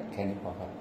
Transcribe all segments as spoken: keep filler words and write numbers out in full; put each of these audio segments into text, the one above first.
แค่นี้พอครับ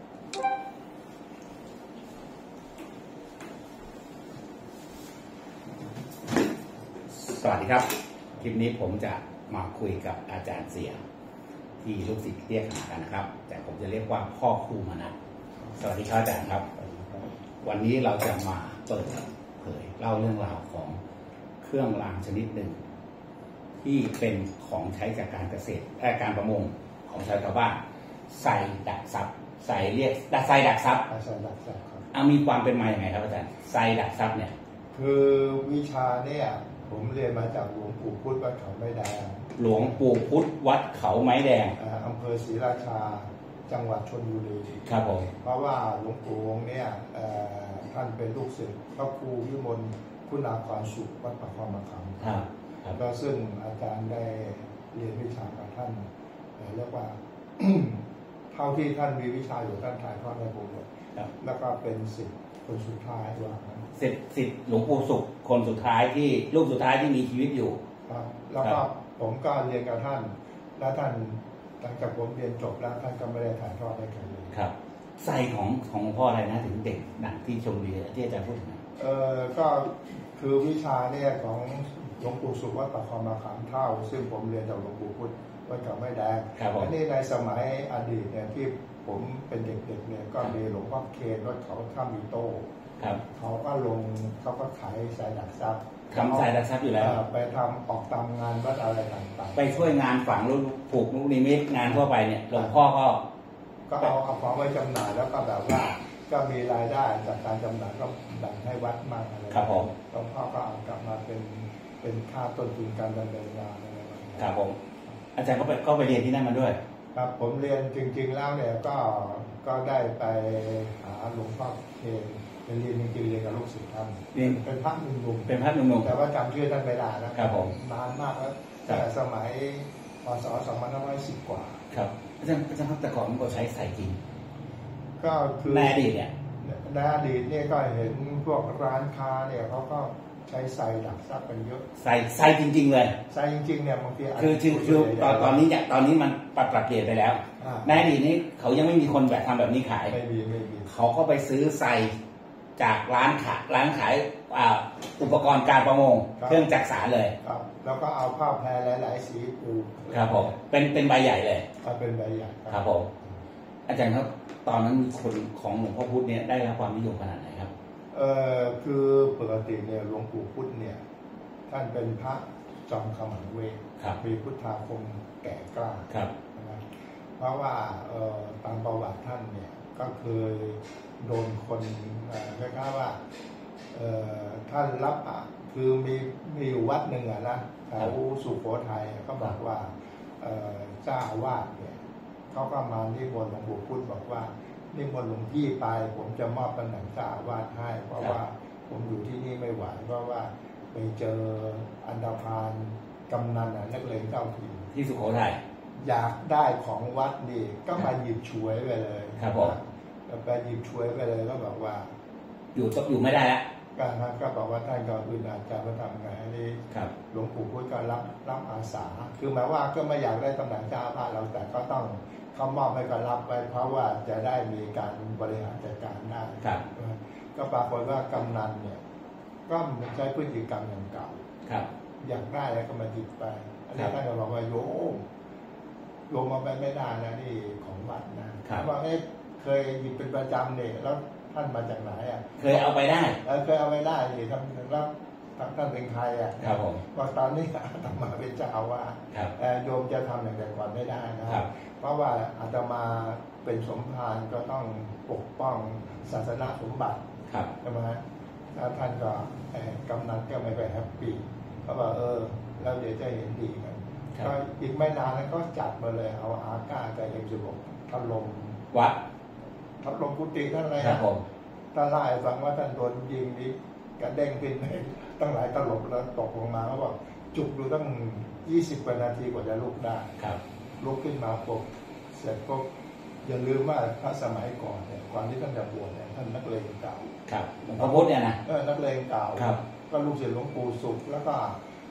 สวัสดีครับคลิปนี้ผมจะมาคุยกับอาจารย์เสียที่ลูกศิษย์เรียกหากันนะครับแต่ผมจะเรียกว่าพ่อครูมานะสวัสดีครับอาจารย์ครับวันนี้เราจะมาเปิดเผยเล่าเรื่องราวของเครื่องรางชนิดหนึ่งที่เป็นของใช้จากการเกษตรและการประมงของชาวบ้านใส่ดักซับใส่เรียกดักใส่ดักซับใส่ดักซับครับเอามีความเป็นมาอย่างไงครับอาจารย์ใส่ดักซับเนี่ยคือวิชาเนี่ยผมเรียนมาจากหลวงปู่พุธวัดเขาไม้แดงหลวงปู่พุธวัดเขาไม้แดงอำเภอศรีราชาจังหวัดชลบุรีครับผมเพราะว่าหลวงปู่องค์เนี่ยท่านเป็นลูกศิษย์พระครูวิมลคุณาภรณ์สุขวัดป่าคลองมะขามครับแล้วซึ่งอาจารย์ได้เรียนวิชากับท่านเรียกว่า เท่าที่ท่านมีวิชาอยู่ท่านถ่ายทอดให้ผมหมดแล้วก็เป็นศิษย์คนสุดท้ายว่าศิษย์ศิษย์หลวงปู่สุขคนสุดท้ายที่ลูกสุดท้ายที่มีชีวิตอยู่ครับแล้วก็ผมก็เรียนกับท่านแล้วท่านหลังจากผมเรียนจบแล้วท่านก็ไม่ได้ถ่ายทอดให้ใครเลยครับใส่ของของพ่ออะไรนะถึงเด็กหนักที่ชมบุรีที่อาจารย์พูดถึงเออก็คือวิชาเนี่ยของหลวงปู่สุขวัดป่าคลองมะขามเท่าซึ่งผมเรียนจากหลวงปู่พุธวัดเขาไม้แดงอันนี้ในสมัยอดีตเนี่ยที่ผมเป็นเด็กๆเนี่ยก็มีหลวงพ่อเคนวัดเขาถ้ำมีโต้เขาก็ลงเขาก็ขายสายดักซับทำสายดักซับอยู่แล้วไปทำออกตามงานวัดอะไรต่างๆไปช่วยงานฝังลูกผูกลูกนิมิตงานทั่วไปเนี่ยหลวงพ่อก็ก็เอาเอาของไว้จำหน่ายแล้วก็แบบว่าก็มีรายได้จากการจำหน่ายก็แบ่งให้วัดมากอะไรครับผมหลวงพ่อก็เอากลับมาเป็นเป็นค่าต้นทุนการดำเนินงานอะไรแบบนี้ครับผมอาจารย์ก็ไปก็ไปเรียนที่นั่นมาด้วยครับผมเรียนจริงๆแล้วเนี่ยก็ก็ได้ไปหาหลวงพ่อเคนเป็นเรียนจริงๆเรียนกับลูกศิษย์ท่านเป็นพระหนุ่มๆเป็นพระหนุ่มๆแต่ว่าจำชื่อท่านไม่ได้นะครับผมนานมากแล้วแต่สมัยพศสองพันห้าร้อยสิบกว่าครับอาจารย์อาจารย์ครับแต่ก่อนมันก็ใช้ใส่จริงก็คือในอดีตเนี่ยในอดีตเนี่ยก็เห็นพวกร้านค้าเนี่ยเขาก็ใช้ใส่ดักซับกันเยอะใส่ใส่จริงๆเลยใส่จริงๆเนี่ยบางทีคือคือคือตอนตอนนี้เนี่ยตอนนี้มันปรับปรับเปลี่ยนไปแล้วในอดีตนี้เขายังไม่มีคนแบบทำแบบนี้ขายไม่มีไม่มีเขาก็ไปซื้อใส่จากร้านขายร้านขายอุปกรณ์การประมงเครื่องจักสานเลยครับแล้วก็เอาผ้าแพรหลายๆสีปูครับผมเป็นเป็นใบใหญ่เลยครับเป็นใบใหญ่ครับผมอาจารย์ครับตอนนั้นคนของหลวงพ่อพุธเนี่ยได้รับความนิยมขนาดไหนครับเออคือปกติเนี่ยหลวงปู่พุธเนี่ยท่านเป็นพระจอมขมังเวทมีพุทธาคมแก่กล้าครับเพราะว่าเออตามประวัติท่านเนี่ยก็เคยโดนคนคล้ายๆว่าเออท่านรับคือมีมีอยู่วัดหนึ่งอะนะแถวสุโขทัยก็บอกว่าเจ้าอาวาสเนี่ยเขาก็มานิมนต์หลวงปู่พุธบอกว่านิมนต์หลวงพี่ไปผมจะมอบตำแหน่งเจ้าอาวาสให้เพราะว่าผมอยู่ที่นี่ไม่ไหวเพราะว่าไปเจออันดาพานกำนันนักเลงเจ้าถิ่นที่สุโขทัยอยากได้ของวัดนี่ก็มาหยิบฉวยไปเลยครับผมแล้วไปหยิบฉวยไปเลยก็บอกว่าอยู่ตกอยู่ไม่ได้แล้วการท่านก็บอกว่าท่านก็อึดอัดจะมาทำไงนี่หลวงปู่พุธก็รับรับอาสาคือหมายว่าก็ไม่อยากได้ตำแหน่งเจ้าอาวาสเราแต่ก็ต้องเขามอบให้ก็รับไปเพราะว่าจะได้มีการบริหารจัดการได้ก็ปรากฏว่ากำนันเนี่ยก็ใช้พฤติกรรมอย่างเก่าอยากได้แล้วก็มาหยิบไปอันนี้ท่านก็บอกว่าโยมโยมมาไปไม่ได้นะนี่ของวัดนะว่าเอ๊ะเคยหยิบเป็นประจำเนี่ยแล้วท่านมาจากไหนอ่ะเคยเอาไปได้เคยเอาไปได้นี่ทำแล้วท่านเป็นใครอ่ะครับผมว่าตอนนี้อาตมาเป็นเจ้าอาวาสโยมจะทำอย่างไรก่อนไม่ได้นะครับเพราะว่าอาตมาเป็นสมภารก็ต้องปกป้องศาสนาสมบัติใช่ไหมถ้าท่านก็กำนันก็ไม่ไปแฮปปี้เขาบอกเออแล้วเดี๋ยวจะเห็นดีกันก็อีกไม่นานแล้วก็จัดมาเลยเอาอาก้ากับเอ็มสิบหกถล่มวัดถล่มกุฏิท่านอะไรนะท่านเล่าให้ฟังว่าท่านโดนยิงนี้กระเด้งขึ้นตั้งหลายตลบแล้วตกลงมาเขาบอกจุกดูตั้งยี่สิบกว่านาทีกว่าจะลุกได้ลุกขึ้นมาปุ๊บเสร็จปุ๊บอย่าลืมว่าพระสมัยก่อนเนี่ยก่อนที่ท่านจะบวชเนี่ยท่านนักเลงเก่าครับหลวงพ่อพุธเนี่ยนะเออนักเลงเก่าก็ลูกศิษย์หลวงปู่สุขแล้วก็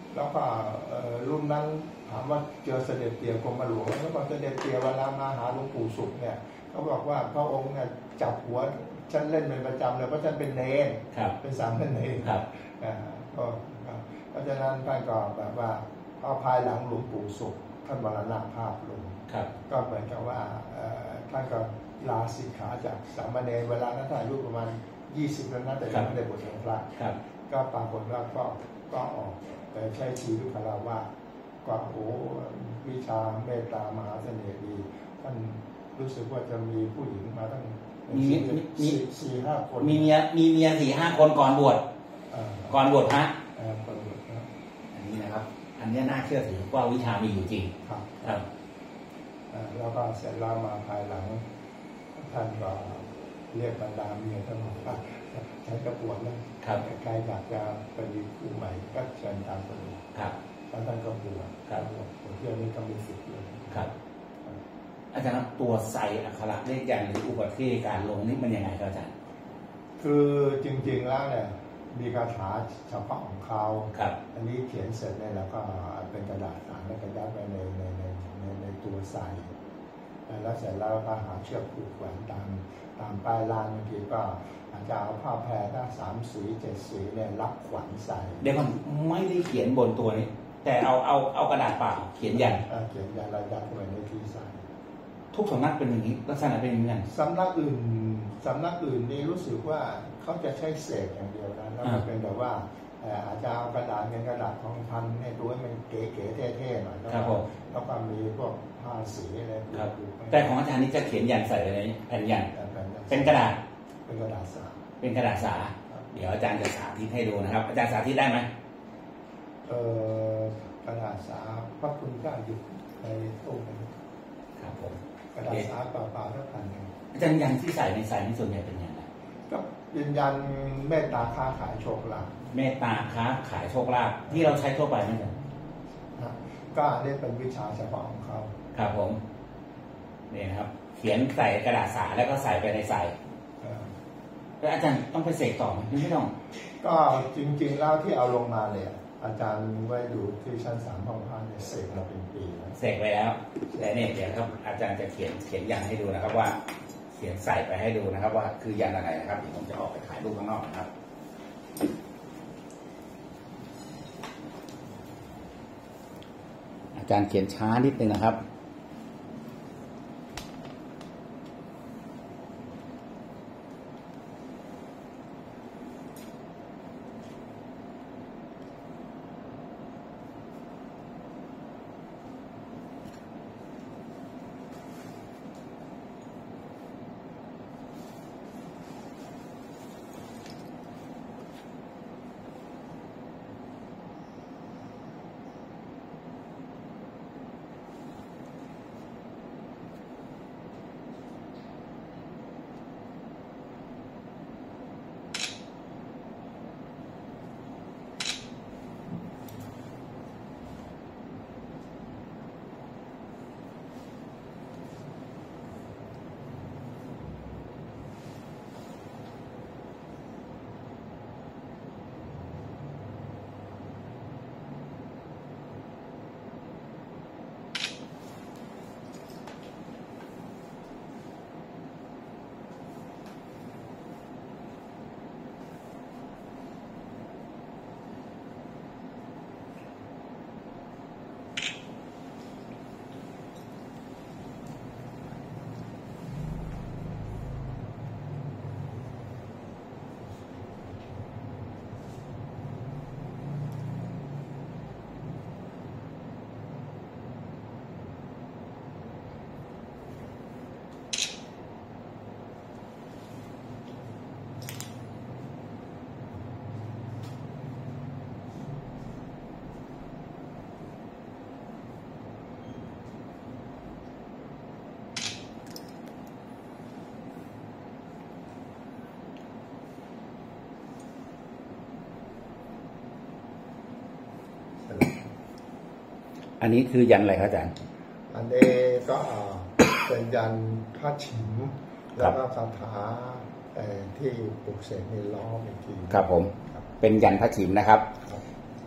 แล้วก็รุ่นนั้นถามว่าเจอเสด็จเตี่ยกรมหลวงแล้วก็เสด็จเตี่ยเวลามาหาหลวงปู่สุขเนี่ยเขาบอกว่าพระองค์เนี่ยจับหัวฉันเล่นเป็นประจำเลยเพราะฉันเป็นเนรเป็นสามเณรครับก็เพราะฉะนั้นท่านก็แบบว่าพอภายหลังหลวงปู่สุขท่านมรณภาพลงก็เหมือนกับว่าท่านก็ลาสิกขาจากสามเณรเวลานั้นท่านอายุประมาณยี่สิบแล้วนะแต่ยังไม่ได้บวชเป็นพระก็ปรากฏว่าก็ก็ออกแต่ใช้ชีวิตคารวะก็โอ้วิชาเมตตามหาเสน่ห์ดีท่านรู้สึกว่าจะมีผู้หญิงมาตั้งมีมีสี่ห้าคนมีเมียมีเมียสี่ห้าคนก่อนบวชก่อนบวชพระก่อนบวชนะอันนี้นะครับอันนี้น่าเชื่อถือว่าวิชามีอยู่จริงครับครับแล้วก็เสร็จแล้วมาภายหลังท่านก็เรียกบรรดาเมียท่านบอกว่าใช้กระบวนนะครับใครอยากจะไปมีคู่ใหม่ก็เชิญตามไปครับแล้วท่านก็บวชครับผมเชื่อนี้ก็มีสิทธิ์เลยครับอาจารย์ตัวไซอักขระเลขยันหรืออุปเทศการลงนี่มันยังไงครับอาจารย์คือจริงๆแล้วเนี่ยมีคาถาเฉพาะของเขาครับอันนี้เขียนเสร็จเนี่ยแล้วก็เป็นกระดาษสารแล้วก็ยัดไว้ในในในในในตัวไซแล้วเสร็จแล้วก็หาเชือกผูกแขวนตามตามปลายลานบางทีก็อาจจะเอาผ้าแพรถ้าสามสีเจ็ดสีเนี่ยรับขวัญใส่เดี๋ยวมันไม่ได้เขียนบนตัวนี้แต่เอาเอาเอากระดาษเปล่าเขียนยันเขียนยันเรายัดไว้ในที่ใส่ทุกสำนักเป็นอย่างนี้ลักษณะเป็นอย่างนี้สำนักอื่นสำนักอื่นนี่รู้สึกว่าเขาจะใช้เศษอย่างเดียวนะแล้วมันเป็นแบบว่าอาจจะเอากระดาษเป็นกระดาษทองพันให้ดูให้มันเก๋ๆเท่ๆหน่อยแล้วก็แล้วก็มีพวกผ้าสีอะไรแต่ของอาจารย์นี่จะเขียนยันใส่ในแผ่นยันเป็นกระดาษเป็นกระดาษสาเป็นกระดาษสาเดี๋ยวอาจารย์จะสาธิตให้ดูนะครับอาจารย์สาธิตได้ไหมเอ่อกระดาษสาพระคุณเจ้าอยู่ในตู้ครับผมกระดาษสาเปล่าๆเท่ากันอาจารย์ยันที่ใส่ในใส่ในส่วนใหญ่เป็นยังไงก็ยืนยันเมตตาค้าขายโชคลาภเมตตาค้าขายโชคลาภที่เราใช้ทั่วไปนั่นแหละก็ได้เป็นวิชาเฉพาะของเขาครับผมนี่นะครับเขียนใส่กระดาษสาแล้วก็ใส่ไปในใส่แล้วอาจารย์ต้องไปเสกต่อไหมไม่ต้องก็จริงๆแล้วที่เอาลงมาเนี่ยอาจารย์ไว้ดูที่ชั้นสามห้องพักเนี่ยเสกมาเป็นปีแล้วเสกไปแล้วและเนี่ยเดี๋ยวครับอาจารย์จะเขียนเขียนยันให้ดูนะครับว่าเขียนใส่ไปให้ดูนะครับว่าคือยันอะไรนะครับเดี๋ยวผมจะออกไปถ่ายรูปข้างนอกนะครับอาจารย์เขียนช้านิดนึงนะครับอันนี้คือยันอะไรครับอาจารย์อันนี้ก็เป็นยันพระฉิมแล้วก็คาถาที่ปลุกเสกในล้อมอีกทีครับผมเป็นยันพระฉิมนะครับ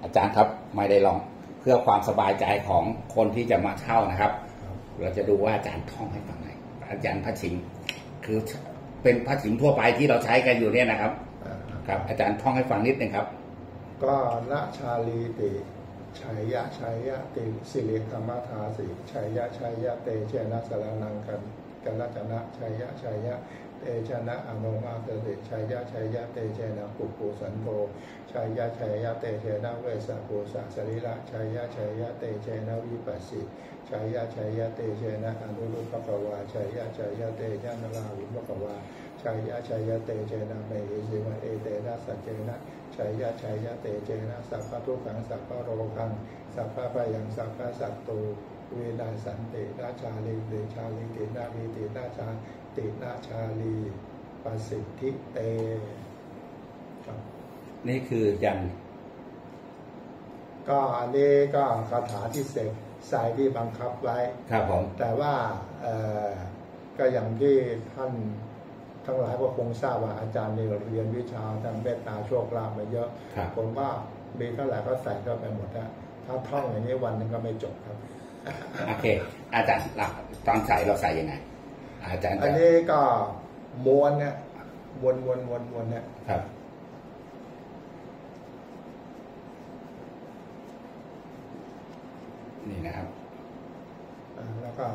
อาจารย์ครับไม่ได้ลองเพื่อความสบายใจของคนที่จะมาเช่านะครับเราจะดูว่าอาจารย์ท่องให้ฟังหน่อยอาจารย์พระชิงคือเป็นพระชิงทั่วไปที่เราใช้กันอยู่เนี่ยนะครับครับอาจารย์ท่องให้ฟังนิดนึงครับก็ละชาลีติชัยยะชัยยะติสิริธรรมธาสิชัยยะชัยยะเตเชนะสารนังกันกันละจนะชัยยะชัยยะเตชนะอนุมาเตติชัยยะชัยยะเตเชนะปุปุสันโธชัยยะชัยยะเตเชนะเวสปุสะสริละชัยยะชัยยะเตเชนะวิปัสสิชัยยะชัยยะเตเชนะอนุรุปภวาชัยยะชัยยะเตชะนราวิภวาชัยยะชัยยะเตเชนะเมหิสิวะเอเตนะสัจเจนะชัยยะชัยยะเตเจนะสัพพะทุกขังสัพพะโรคังสัพพะพยังสัพพะสัตตุเวนัสสันตินาชาลีเดชาลีตินาลีตินาชาตินาชาลีประสิทธิเตนี่คือยันก็อันนี้ก็คาถาที่เสกสายที่บังคับไว้ครับผมแต่ว่าก็อย่างที่ท่านทั้งหลายก็คงทราบว่าอาจารย์นี่เรียนวิชาทางเมตตาโชคลาภมาเยอะผมว่ามีเท่าไหร่ก็ใส่เข้าไปหมดนะถ้าท่องอย่างนี้วันนึงก็ไม่จบครับโอเคอาจารย์ตอนใส่เราใส่ยังไงอาจารย์อันนี้ก็ม้วนเนี่ยวนวนวนวนเนี่ยครับนี่นะครับแล้วก็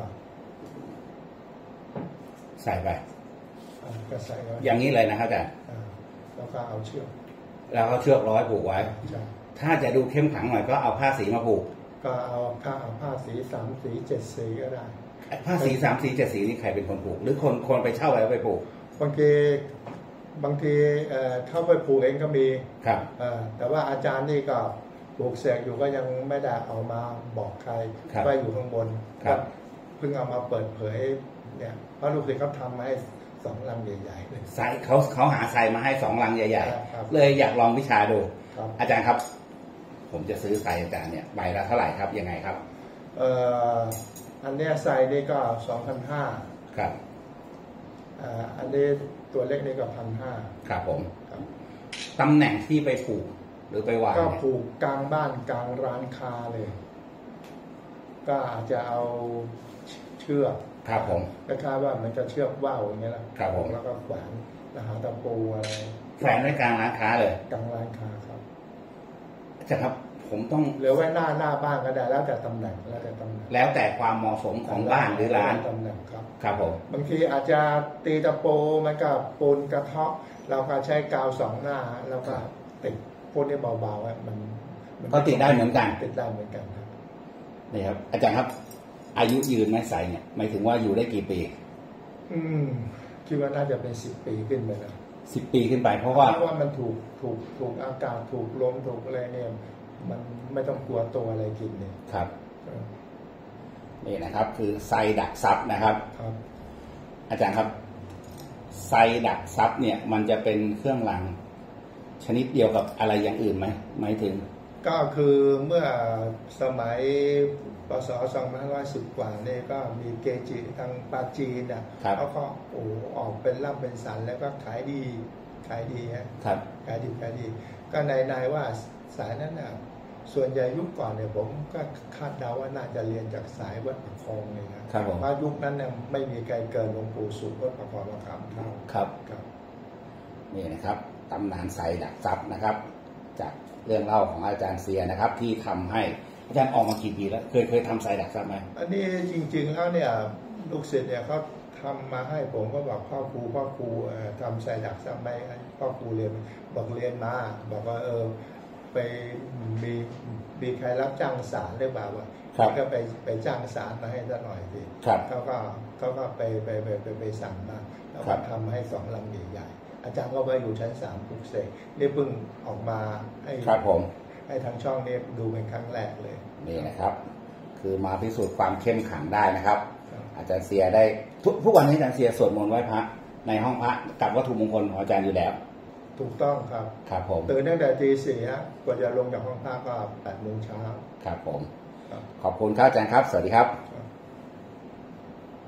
ใส่ไปก็ใส่อย่างนี้เลยนะครับอาจารย์แล้วก็เอาเชือกแล้วเอาเชือกร้อยผูกไว้ถ้าจะดูเข้มขังหน่อยก็เอาผ้าสีมาผูกก็เอาผ้าเอาผ้าสีสามสีเจ็ดสีก็ได้ผ้าสีสามสีเจ็ดสีนี่ใครเป็นคนผูกหรือคนคนไปเช่าแล้วไปผูกบางทีบางทีเข้าไปผูกเองก็มีครับแต่ว่าอาจารย์นี่ก็ปลูกเสกอยู่ก็ยังไม่ได้เอามาบอกใครว่าอยู่ข้างบนเพิ่งเอามาเปิดเผยเนี่ยเพราะลูกศิษย์เขาทำมาให้สองลังใหญ่ๆเลยใส่เขาเขาหาใส่มาให้สองลังใหญ่ๆเลยอยากลองวิชาดูอาจารย์ครับผมจะซื้อใส่อาจารย์เนี่ยใบละเท่าไหร่ครับยังไงครับเอ่ออันเนี้ยใส่นี่ก็สองพันห้าครับอ่าอันนี้ตัวเล็กนี่ก็พันห้าครับผมตำแหน่งที่ไปผูกหรือไปวางก็ผูกกลางบ้านกลางร้านค้าเลยก็อาจจะเอาเชือกครับผมคล้ายๆว่ามันจะเชือกว่าวอย่างเงี้ยแหละครับผมแล้วก็แขวนแล้วหาตะปูอะไรแขวนไว้กลางร้านค้าเลยกลางร้านค้าครับจะครับผมต้องเหลือไว้หน้าหน้าบ้านก็ได้แล้วแต่ตำแหน่งแล้วแต่ตำแหน่งแล้วแต่ความเหมาะสมของบ้านหรือร้านตำแหน่งครับครับผมบางทีอาจจะตีตะปูมันก็ปูนกระเทาะเราก็ใช้กาวสองหน้าแล้วก็ติดพวกนี้เบาๆมันก็ติดได้เหมือนกันติดได้เหมือนกันครับนี่ครับอาจารย์ครับอายุยืนไหมใส่เนี่ยหมายถึงว่าอยู่ได้กี่ปีอืมคิดว่าน่าจะเป็นสิบปีขึ้นไปนะสิบปีขึ้นไปเพราะว่าเพราะว่ามันถูกถูกถูกอากาศถูกลมถูกอะไรเนี่ยมันไม่ต้องกลัวตัวอะไรกินเนี่ยครับนี่นะครับคือไซดักซับนะครับครับอาจารย์ครับไซดักซับเนี่ยมันจะเป็นเครื่องรางชนิดเดียวกับอะไรอย่างอื่นไหมหมายถึงก็คือเมื่อสมัยปศสองพันห้าร้อยสิบกว่าเนี่ยก็มีเกจิทางปาจีนเนี่ยเขาก็โอ้ออกเป็นร่ำเป็นสันแล้วก็ขายดีขายดีฮะขายดีขายดีก็ในในว่าสายนั้นน่ะส่วนใหญ่ยุคก่อนเนี่ยผมก็คาดเดาว่าน่าจะเรียนจากสายวัดประคองเลยนะเพราะยุคนั้นเนี่ยไม่มีใครเกินหลวงปู่สุขวัดประคองมาขามเท่าครับครับนี่นะครับตำนานไซดักซับนะครับจากเรื่องเล่าของอาจารย์เสียนะครับที่ทำให้อาจารย์ออกมากี่ปีแล้วเคยเคยทำไซดักซับไหมอันนี้จริงๆแล้วเนี่ยลูกศิษย์เนี่ยเขาทำมาให้ผมก็บอกพ่อครูพ่อครูทำไซดักซับไหมพ่อครูเรียนบอกเรียนมาบอกว่าเออไปมีมีใครรับจ้างสารหรือเปล่าวะก็ไปไปจ้างสารมาให้ซะหน่อยสิเขาก็เขาก็ไปไปไปไปไปสั่งมาแล้วก็ทำให้สองลำใหญ่ๆอาจารย์ก็ไปอยู่ชั้นสามปลุกเสกนี่เพิ่งออกมาให้ครับผมให้ทางช่องนี้ดูเป็นครั้งแรกเลยนี่นะครับคือมาพิสูจน์ความเข้มขังได้นะครับอาจารย์เสียได้ทุกทุกวันนี้อาจารย์เสียสวดมนต์ไหว้พระในห้องพระกับวัตถุมงคลของอาจารย์อยู่แล้วถูกต้องครับครับผมตื่นตั้งแต่ตีสี่ฮะกว่าจะลงจากห้องพระก็แปดโมงเช้าครับผมขอบคุณครับอาจารย์ครับสวัสดีครับ